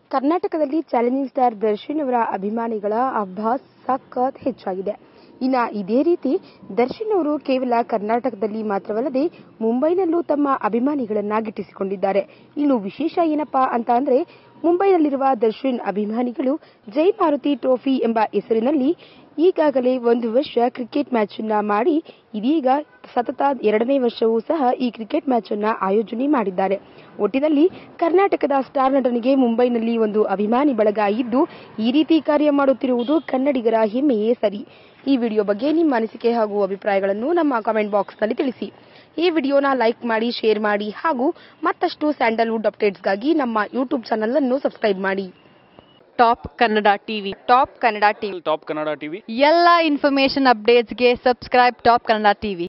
ಕರ್ನಾಟಕದಲ್ಲಿ challenging star Darshan ಅವರ ಅಭಿಮಾನಿಗಳ ಹಬ್ಬ ಸಖತ್ ಹೆಚ್ಚಾಗಿದೆ. ಇದೇ ರೀತಿ ದರ್ಶನ್ ಅವರು ಕೇವಲ ಕರ್ನಾಟಕದಲ್ಲಿ ಮಾತ್ರವಲ್ಲದೆ ಮುಂಬೈನಲ್ಲೂ ತಮ್ಮ ಅಭಿಮಾನಿಗಳನ್ನ ಗಿಟ್ಟಿಸಿಕೊಂಡಿದ್ದಾರೆ. ಇನ್ನು ವಿಶೇಷ ಏನಪ್ಪಾ ಅಂತ ಅಂದ್ರೆ ಮುಂಬೈನಲ್ಲಿರುವ ದರ್ಶನ್ ಅಭಿಮಾನಿಗಳು ಜೈ ಮಾರುತಿ ಟ್ರೋಫಿ ಎಂಬ ಹೆಸರಿನಲ್ಲಿ ಈಗಾಗಲೇ 1 ವರ್ಷ ಕ್ರಿಕೆಟ್ ಮ್ಯಾಚ್ ಅನ್ನ ಮಾಡಿ ಇದೀಗ ಸತತ 2ನೇ ವರ್ಷವೂ ಸಹ ಈ ಕ್ರಿಕೆಟ್ ಮ್ಯಾಚ್ ಅನ್ನ ಆಯೋಜನೆ ಮಾಡಿದ್ದಾರೆ. ಒಟ್ಟಿನಲ್ಲಿ ಕರ್ನಾಟಕದ ಸ್ಟಾರ್ ನಟನಿಗೆ ಮುಂಬೈನಲ್ಲಿ ಒಂದು ಅಭಿಮಾನಿ ಬಳಗ ಇದ್ದು ಈ ರೀತಿ ಕಾರ್ಯ ಮಾಡುತ್ತಿರುವುದು ಕನ್ನಡಿಗರ ಹೆಮ್ಮೆಯೇ ಸರಿ. ಈ ವಿಡಿಯೋ ಬಗ್ಗೆ ನಿಮ್ಮ ಅನಿಸಿಕೆ ಹಾಗೂ ಅಭಿಪ್ರಾಯಗಳನ್ನು ನಮ್ಮ ಕಾಮೆಂಟ್ ಬಾಕ್ಸ್ನಲ್ಲಿ ತಿಳಿಸಿ. ಈ ವಿಡಿಯೋನ ಲೈಕ್ ಮಾಡಿ, ಶೇರ್ ಮಾಡಿ ಹಾಗೂ ಮತ್ತಷ್ಟು ಸ್ಯಾಂಡಲ್ವುಡ್ ಅಪ್ಡೇಟ್ಸ್ಗಾಗಿ ನಮ್ಮ ಯೂಟ್ಯೂಬ್ ಚಾನೆಲ್ ಅನ್ನು ಸಬ್ಸ್ಕ್ರೈಬ್ ಮಾಡಿ. ಟಾಪ್ ಕನ್ನಡ ಟಿವಿ ಎಲ್ಲ ಇನ್ಫಾರ್ಮೇಶನ್ ಅಪ್ಡೇಟ್ಸ್ಗೆ ಸಬ್ಸ್ಕ್ರೈಬ್ ಟಾಪ್ ಕನ್ನಡ ಟಿವಿ.